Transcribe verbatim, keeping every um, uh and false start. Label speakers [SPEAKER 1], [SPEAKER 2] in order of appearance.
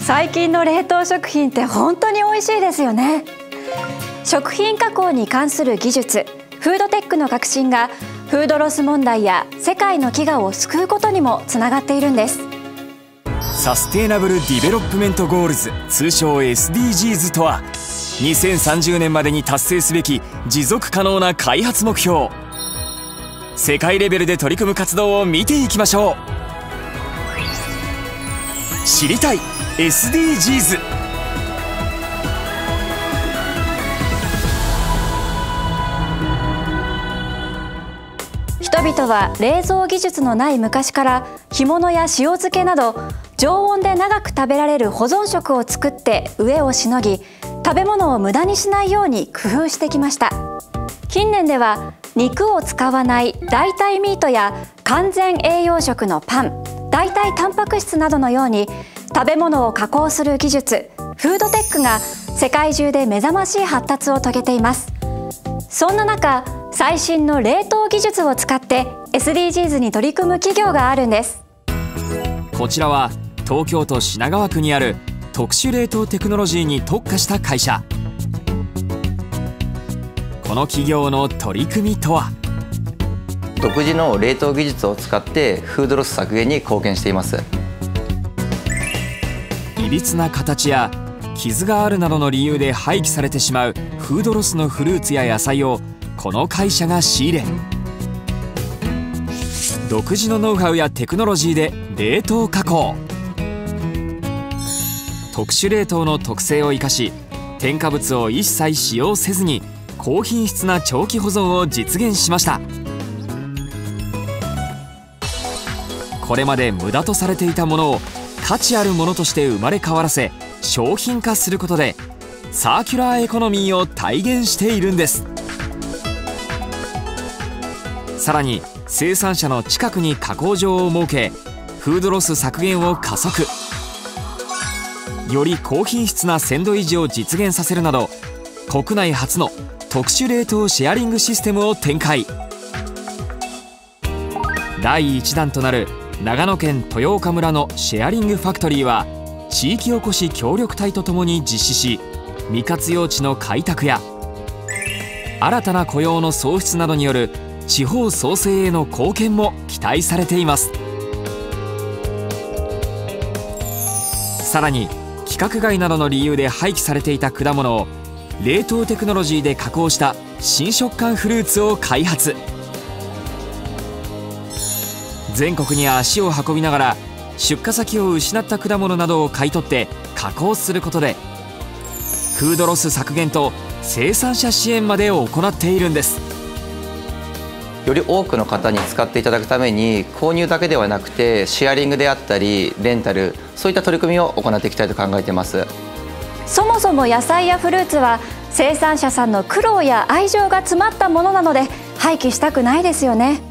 [SPEAKER 1] 最近の冷凍食品って本当に美味しいですよね。食品加工に関する技術、フードテックの革新がフードロス問題や世界の飢餓を救うことにもつながっているんです。
[SPEAKER 2] サステイナブル・ディベロップメント・ゴールズ、通称 エスディージーズ とは、にせんさんじゅうねんまでに達成すべき持続可能な開発目標。世界レベルで取り組む活動を見ていきましょう。知りたい エスディージーズ。
[SPEAKER 1] 人々は冷蔵技術のない昔から干物や塩漬けなど常温で長く食べられる保存食を作って飢えをしのぎ、食べ物を無駄にしないように工夫してきました。近年では肉を使わない代替ミートや完全栄養食のパン、代替タンパク質などのように食べ物を加工する技術、フードテックが世界中で目覚ましい発達を遂げています。そんな中、最新の冷凍技術を使って エスディージーズ に取り組む企業があるんです。
[SPEAKER 2] こちらは東京都品川区にある特殊冷凍テクノロジーに特化した会社。この企業の取り組みとは。
[SPEAKER 3] 独自の冷凍技術を使ってフードロス削減に貢献しています。
[SPEAKER 2] いびつな形や傷があるなどの理由で廃棄されてしまうフードロスのフルーツや野菜をこの会社が仕入れ、独自のノウハウやテクノロジーで冷凍加工。特殊冷凍の特性を生かし、添加物を一切使用せずに高品質な長期保存を実現しました。これまで無駄とされていたものを価値あるものとして生まれ変わらせ商品化することでサーキュラーエコノミーを体現しているんです。さらに生産者の近くに加工場を設け、フードロス削減を加速、より高品質な鮮度維持を実現させるなど、国内初の特殊冷凍シェアリングシステムを展開。だいいちだんとなる長野県豊岡村のシェアリングファクトリーは、地域おこし協力隊とともに実施し、未活用地の開拓や新たな雇用の創出などによる地方創生への貢献も期待されています。さらに規格外などの理由で廃棄されていた果物を冷凍テクノロジーで加工した新食感フルーツを開発。全国に足を運びながら出荷先を失った果物などを買い取って加工することで、フードロス削減と生産者支援まで行っているんです。
[SPEAKER 3] より多くの方に使っていただくために、購入だけではなくてシェアリングであったりレンタル、そういった取り組みを行っていきたいと考えています。
[SPEAKER 1] そもそも野菜やフルーツは生産者さんの苦労や愛情が詰まったものなので廃棄したくないですよね。